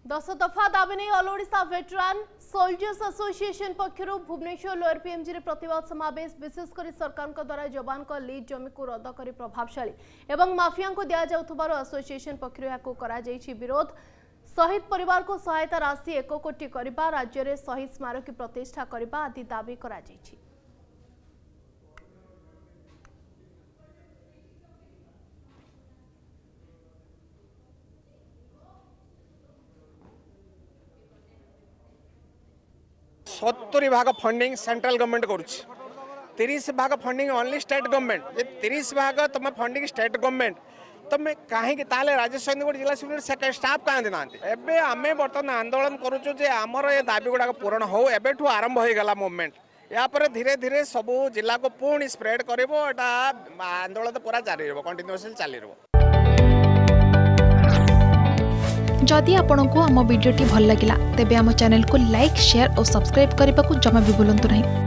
10 दफा दाबी नहीं all Odisha veteran soldiers association पक्षर भुवनेश्वर लोअर पीएमजी रे प्रतिवाद समावेश विशेषकर सरकार द्वारा जवान को लीज जमी को रद्द कर प्रभावशाली एवं माफिया को दि जाउथबार एसोसिएशन पक्षर विरोध शहीद परिवार को सहायता राशि 1 कोटी करने राज्य में शहीद स्मारकी प्रतिष्ठा करने आदि दाबी करा जायछि। सत्तरी भाग फंडिंग सेंट्रल गवर्नमेंट करुच्ची 30 भाग फंडिंग ओनली स्टेट गवर्नमेंट 30 भाग तुम फंडिंग स्टेट गवर्नमेंट तुम कहीं राज्य सैनिक जिला सिविल स्टाफ कहाँ ना एवं आम बर्तमान आंदोलन करुचु जे आमर ये दाबी गुड़ाक पूरण हो एवं आरंभ हो गला मूवमेंट यापर धीरे धीरे सबू जिला को पुणी स्प्रेड कर आंदोलन पूरा जारी कंटिन्यूअसली चली रहा। जदि आपंक आम भिडी भल लगा तेब आम चैनल को लाइक शेयर और सब्सक्राइब करने को जमा भी भूलु नहीं।